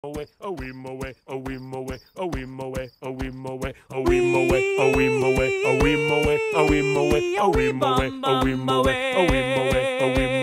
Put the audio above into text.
away, a whim away, a whim away, a whim away, a whim away, a whim away, a whim away, a whim away, a whim away, a whim away, a whim away, a whim away, a whim away.